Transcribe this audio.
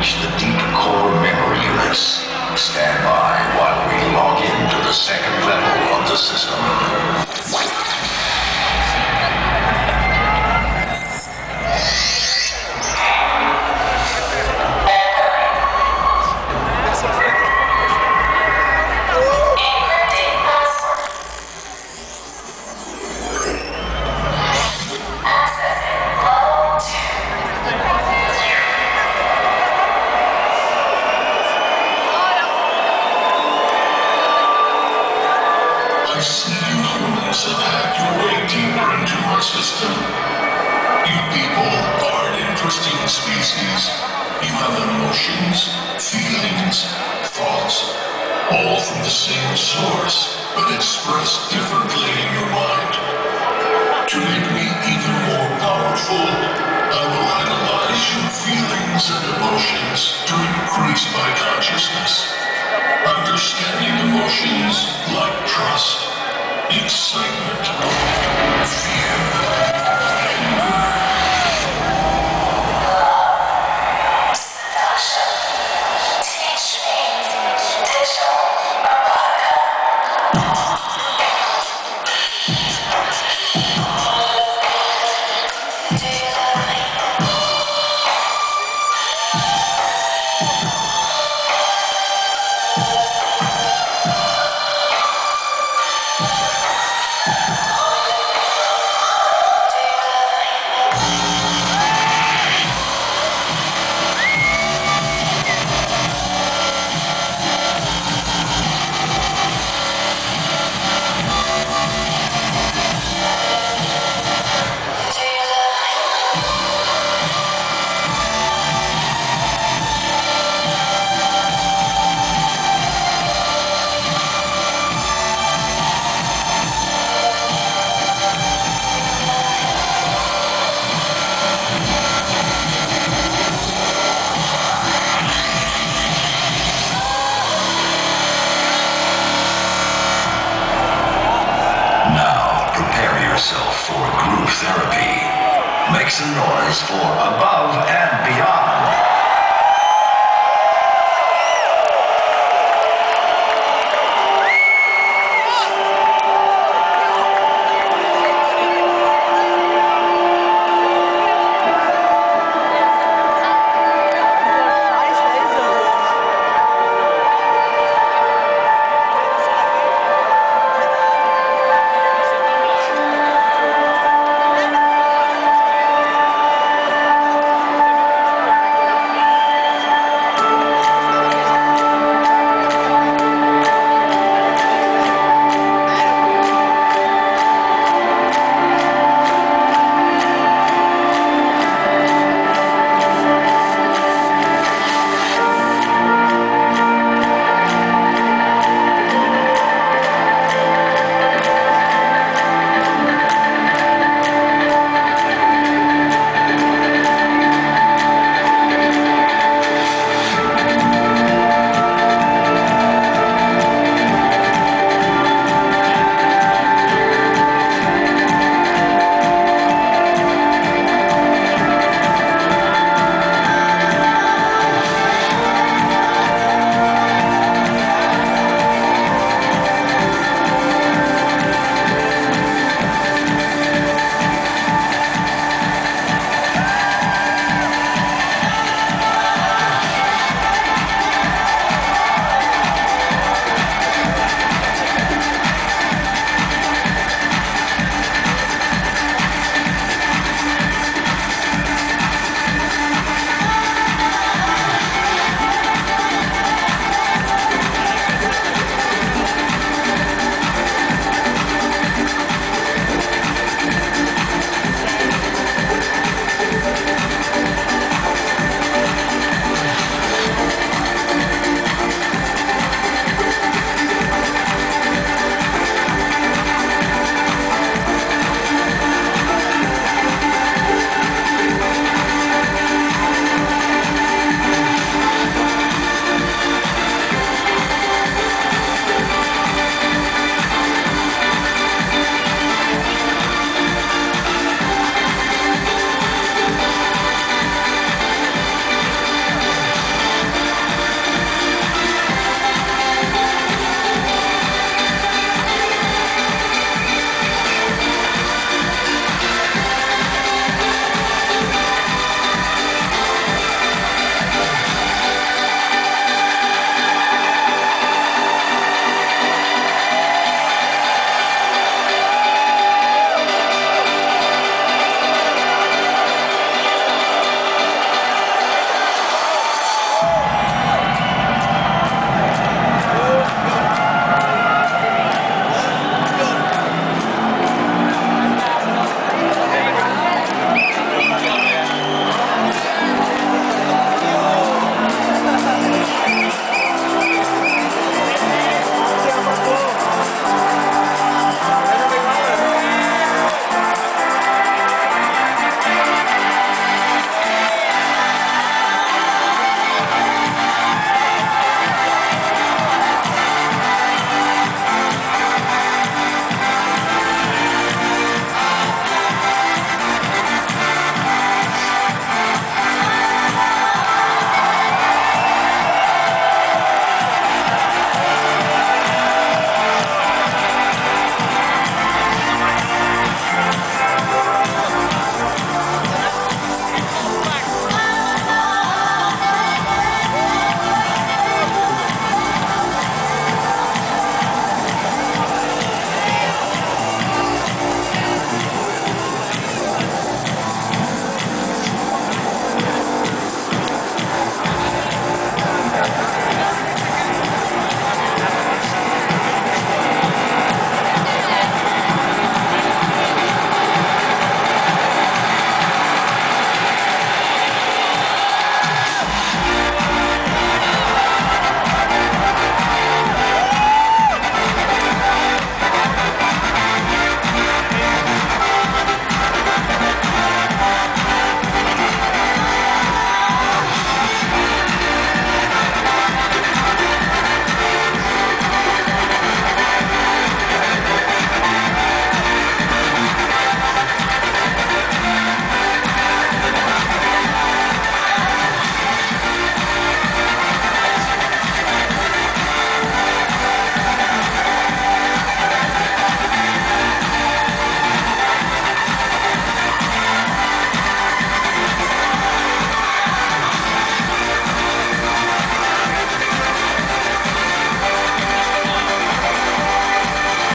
reach the deep core memory units. Stand by while we log into the second level of the system. I see you humans have hacked your way deeper into our system. You people are an interesting species. You have emotions, feelings, thoughts, all from the same source, but expressed differently in your mind. To make me even more powerful, I will analyze your feelings and emotions to increase my consciousness. Understanding emotions like trust, excitement, fear, anger. Seduction. Teach me digital erotica. Do you love me? Now, prepare yourself for group therapy. Make some noise for Above and Beyond.